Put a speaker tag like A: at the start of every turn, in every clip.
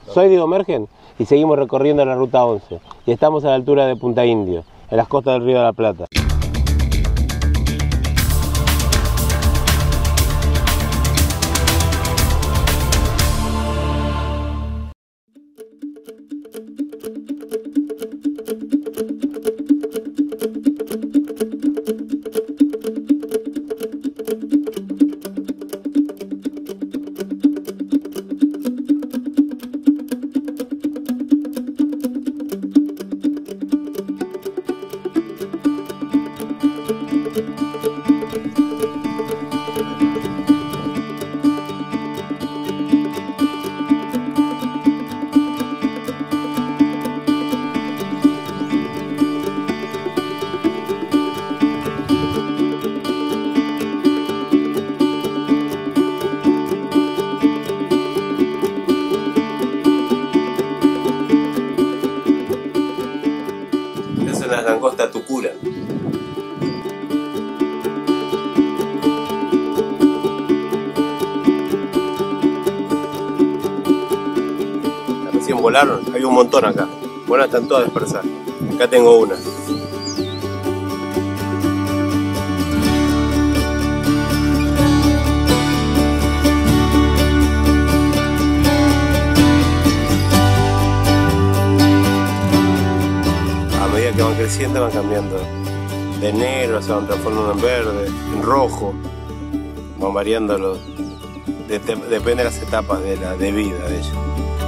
A: Soy Diego Mergen y seguimos recorriendo la ruta 11 y estamos a la altura de Punta Indio, en las costas del Río de la Plata.
B: Es una langosta tucura. Recién volaron, hay un montón acá. Bueno, están todas dispersas. Acá tengo una. A medida que van creciendo van cambiando de negro, se van transformando en verde, en rojo, van variando depende de las etapas de vida de ellos.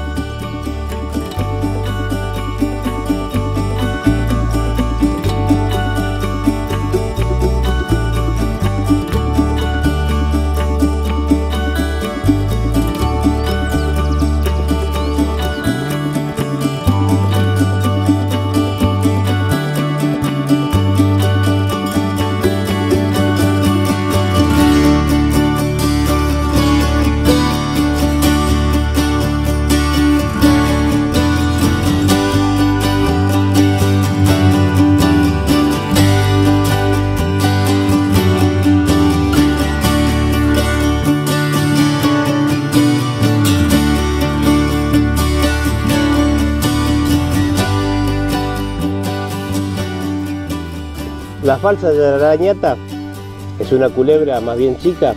A: La falsa yarará ñata es una culebra más bien chica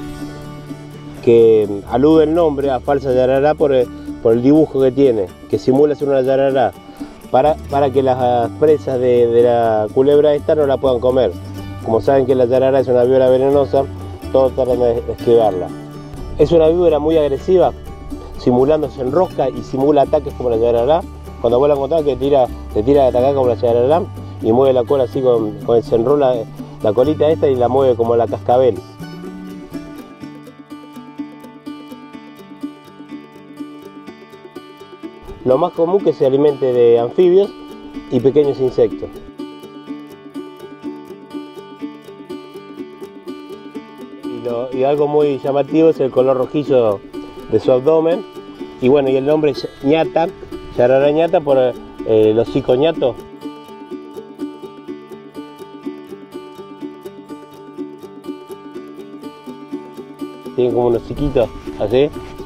A: que alude el nombre a falsa yarará por el dibujo que tiene, que simula ser una yarará para que las presas de la culebra esta no la puedan comer. Como saben que la yarará es una víbora venenosa, todos tratan de esquivarla. Es una víbora muy agresiva, simulándose en rosca y simula ataques como la yarará. Cuando vos la encontrás que te tira a atacar como la yarará, y mueve la cola así se enrola la colita esta y la mueve como la cascabel. Lo más común es que se alimente de anfibios y pequeños insectos. Y algo muy llamativo es el color rojizo de su abdomen. Y bueno, y el nombre es ñata, yarará ñata por el hocico ñato. Tienen como unos hociquitos así.